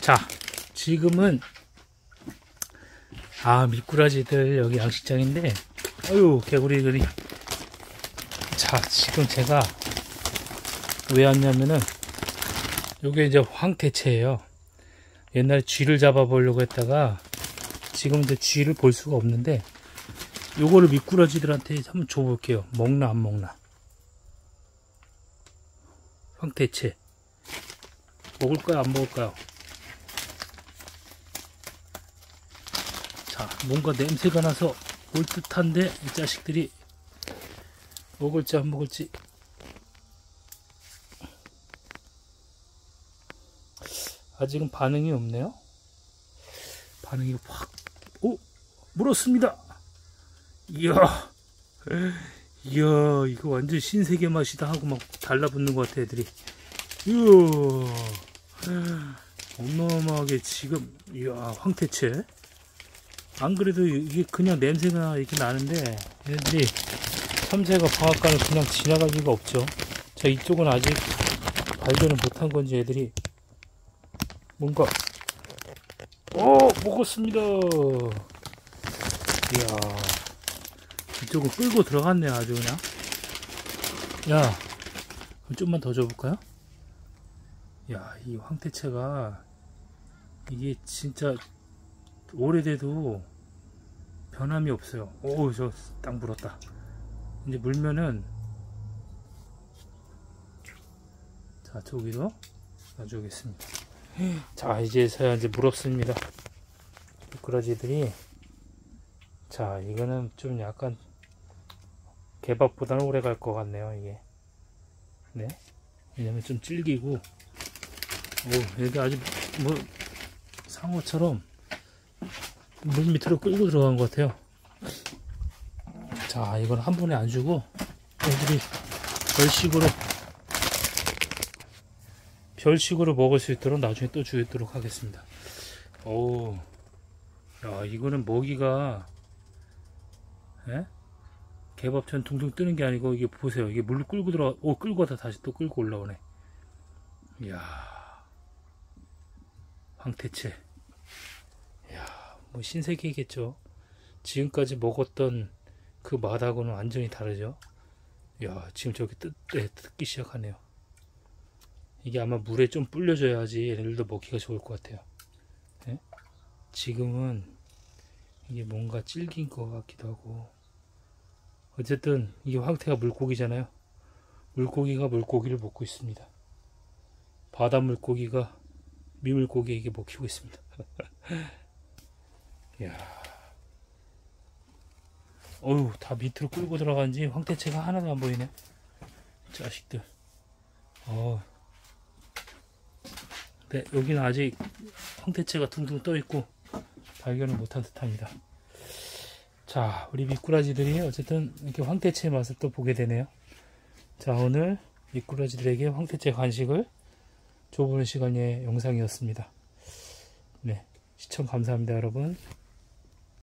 자, 지금은 미꾸라지들 여기 양식장인데, 어휴, 개구리들이. 자, 지금 제가 왜 왔냐면은 요게 이제 황태채예요. 옛날에 쥐를 잡아보려고 했다가 지금 이제 쥐를 볼 수가 없는데, 요거를 미꾸라지들한테 한번 줘볼게요. 먹나 안 먹나. 황태채 먹을까요 안 먹을까요? 자, 뭔가 냄새가 나서 올 듯한데 이 자식들이 먹을지 안 먹을지. 아직은 반응이 없네요. 반응이 확, 물었습니다. 이야, 이거 완전 신세계 맛이다 하고 막 달라붙는 것 같아, 애들이. 이야, 어마어마하게 지금. 이야, 황태채. 안 그래도 이게 그냥 냄새가 이렇게 나는데 애들이 참새가 방앗간을 그냥 지나갈 리가 없죠. 자, 이쪽은 아직 발견을 못한 건지 애들이 뭔가 먹었습니다. 이야, 이쪽은 끌고 들어갔네 아주 그냥. 야, 그럼 좀만 더 줘볼까요? 야, 이 황태채가 이게 진짜 오래돼도 변함이 없어요. 오, 저 딱 물었다. 이제 물면은, 자, 저기도 놔주겠습니다. 자, 이제서야 이제 물었습니다. 미꾸라지들이. 자, 이거는 좀 약간 개밥보다는 오래 갈 것 같네요, 이게. 네. 왜냐면 좀 질기고, 여기 아주 뭐 상어처럼 물 밑으로 끌고 들어간 것 같아요. 자, 이건 한 번에 안 주고 애들이 별식으로 먹을 수 있도록 나중에 또 주도록 하겠습니다. 야, 이거는 먹이가 개밥처럼 둥둥 뜨는 게 아니고, 이게 보세요. 이게 물로 끌고 들어가, 끌고 가다 다시 또 끌고 올라오네. 이야, 황태채. 이야, 뭐 신세계겠죠. 지금까지 먹었던 그 맛하고는 완전히 다르죠. 이야, 지금 저기 뜯기 시작하네요. 이게 아마 물에 좀 불려줘야지 얘네들도 먹기가 좋을 것 같아요. 네? 지금은 이게 뭔가 질긴 것 같기도 하고. 어쨌든 이게 황태가 물고기잖아요. 물고기가 물고기를 먹고 있습니다. 바다 물고기가 미물고기에게 먹히고 있습니다. 이야, 다 밑으로 끌고 들어간지 황태채가 하나도 안 보이네. 자식들. 네, 여기는 아직 황태채가 둥둥 떠 있고 발견을 못한 듯합니다. 자, 우리 미꾸라지들이 어쨌든 이렇게 황태채 맛을 또 보게 되네요. 자, 오늘 미꾸라지들에게 황태채 간식을 줘보는 시간의 영상이었습니다. 네, 시청 감사합니다, 여러분.